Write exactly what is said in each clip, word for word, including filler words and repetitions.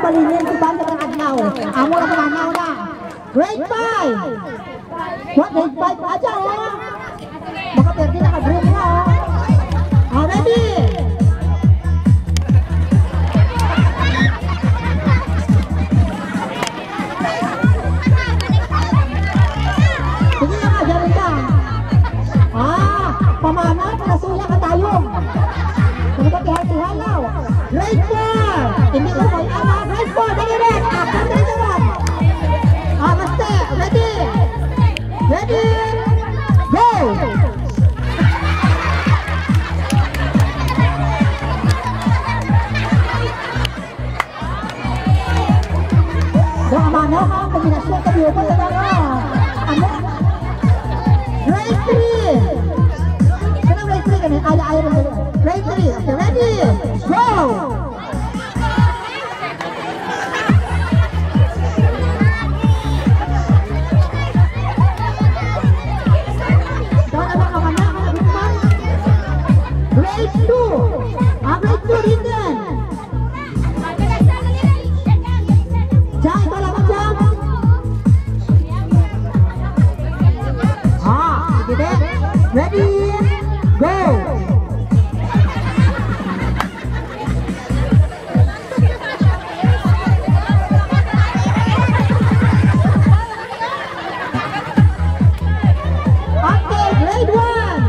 balinin si Banda ng Adlaw. Amo na pumanaw na. Grade five. What? Grade five aja oh. Baka perdi naka-group na oh. Ah, ready? Sige na ka, dyan ka. Ah, pamana, panasuya ka tayo. Sige ka, tihal-tihalaw. Grade four. Hindi ko may ama. Grade four, dali rin. Akan na rin. Ah, maste. Ready? Ready? Go! Doon ang mana ha, kombinasyon ka biyo pa talaga. Ano? Grade three! Sino grade three ka na? Ay-ay rin. Grade three. Okay, ready? Go! Grade two. Ah, grade two din din. Jam, ito lang jam. Ah, sige din. Ready? Go! Okay, grade one.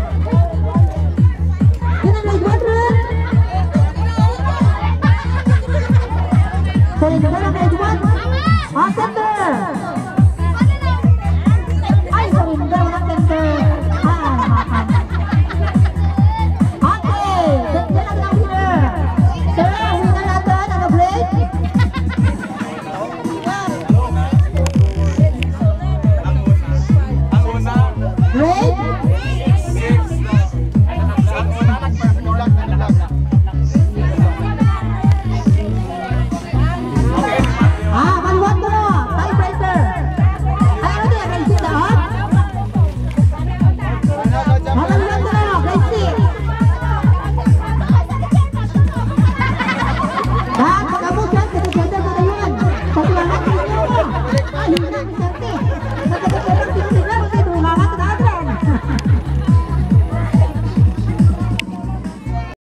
Sorry, the one grade one. Ah, center. Ay, sorry, the one center. Ah, okay, yan ang lang winner. Sir, winner natin, ano grade? Grade?